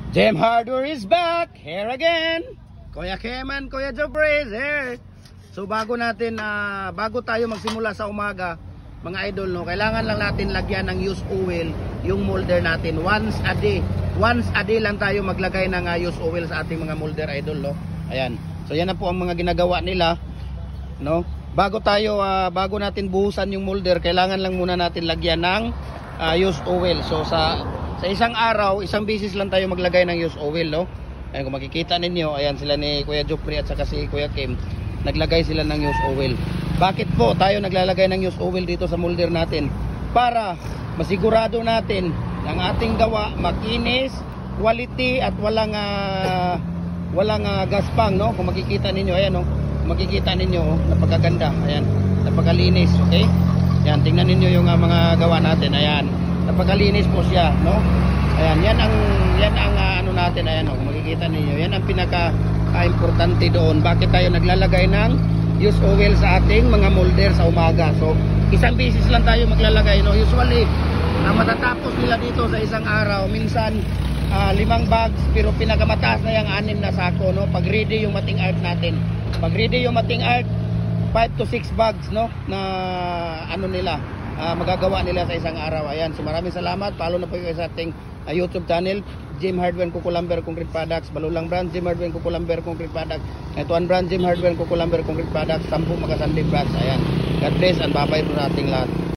Jem Hardware is back, here again. Kuya Keman, Kuya Jobre is here. So bago tayo magsimula sa umaga, mga idol, no, kailangan lang natin lagyan ng used oil yung molder natin once a day. Once a day lang tayo maglagay ng used oil sa ating mga molder, idol, no. Ayan. So yan na po ang mga ginagawa nila, no. Bago natin buhusan yung molder, kailangan lang muna natin lagyan ng used oil. So sa isang araw, isang beses lang tayo maglagay ng used oil, no. Ayan, kung makikita ninyo, ayan sila ni Kuya Jopri at saka si Kuya Kim, naglagay sila ng used oil. Bakit po tayo naglalagay ng used oil dito sa molder natin? Para masigurado natin ang ating gawa makinis, quality at walang gaspang, no. Kung makikita ninyo, ayan, no. Makikita ninyo, oh, napakaganda, ayan, napakalinis, okay? Ayan, tingnan ninyo yung mga gawa natin, ayan, napakalinis po siya, no? Ayan, yan ang ano natin, ayan, oh, makikita ninyo, yan ang pinaka-importante doon. Bakit tayo naglalagay ng used oil sa ating mga molder sa umaga? So, isang beses lang tayo maglalagay, no? Usually, matatapos nila dito sa isang araw, minsan 5 bags, pero pinakamataas na yung 6 na sako, no? Pag ready yung mating art natin. Pag ready yung mating art, 5 to 6 bags, no, na ano nila, magagawa nila sa isang araw. Ayan, so maraming salamat. Follow na po kayo sa ating YouTube channel, Jem Hardware Kukulamber Concrete Products. Balulang brand, Jem Hardware Kukulamber Concrete Products. Ito ang brand, Jem Hardware Kukulamber Concrete Products. 10 magasandig bags. Ayan, God bless and bye-bye po sa ating lahat.